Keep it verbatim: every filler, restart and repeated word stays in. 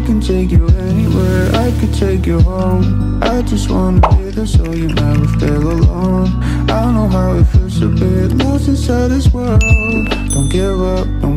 can take you anywhere, I could take you home. I just wanna be there so you never feel alone. I know how it feels to be lost inside this world. Don't give up,